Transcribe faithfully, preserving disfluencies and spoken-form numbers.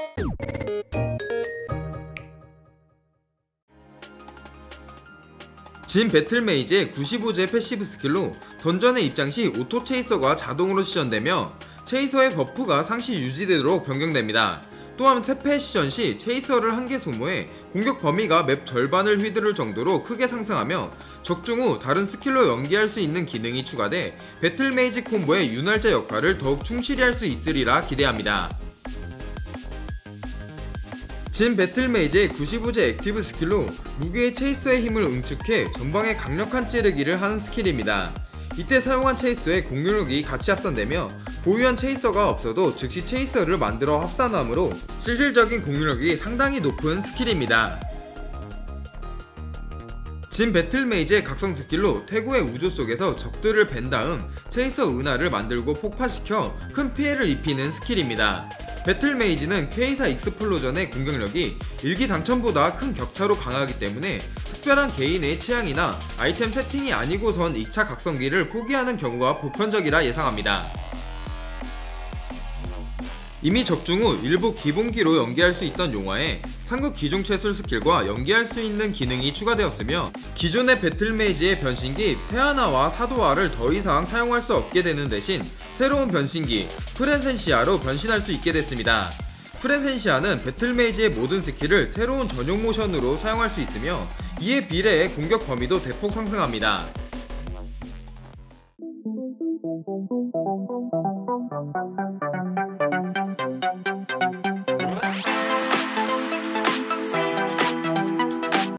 진 배틀메이지의 구십오 제 패시브 스킬로 던전에 입장 시 오토 체이서가 자동으로 시전되며 체이서의 버프가 상시 유지되도록 변경됩니다. 또한 태페 시전 시 체이서를 한 개 소모해 공격 범위가 맵 절반을 휘두를 정도로 크게 상승하며 적중 후 다른 스킬로 연계할 수 있는 기능이 추가돼 배틀메이지 콤보의 윤활제 역할을 더욱 충실히 할 수 있으리라 기대합니다. 진 배틀메이지의 구십오 제 액티브 스킬로 무기의 체이서의 힘을 응축해 전방에 강력한 찌르기를 하는 스킬입니다. 이때 사용한 체이서의 공격력이 같이 합산되며 보유한 체이서가 없어도 즉시 체이서를 만들어 합산하므로 실질적인 공격력이 상당히 높은 스킬입니다. 진 배틀메이지의 각성 스킬로 태고의 우주 속에서 적들을 벤 다음 체이서 은하를 만들고 폭파시켜 큰 피해를 입히는 스킬입니다. 배틀메이지는 K사 익스플로전의 공격력이 일기당천보다 큰 격차로 강하기 때문에 특별한 개인의 취향이나 아이템 세팅이 아니고선 이 차 각성기를 포기하는 경우가 보편적이라 예상합니다. 이미 적중 후 일부 기본기로 연계할 수 있던 용화에 상급 기중 채술 스킬과 연계할 수 있는 기능이 추가되었으며 기존의 배틀메이지의 변신기 페아나와 사도화를 더 이상 사용할 수 없게 되는 대신 새로운 변신기 프렌센시아로 변신할 수 있게 됐습니다. 프렌센시아는 배틀메이지의 모든 스킬을 새로운 전용 모션으로 사용할 수 있으며 이에 비례해 공격 범위도 대폭 상승합니다.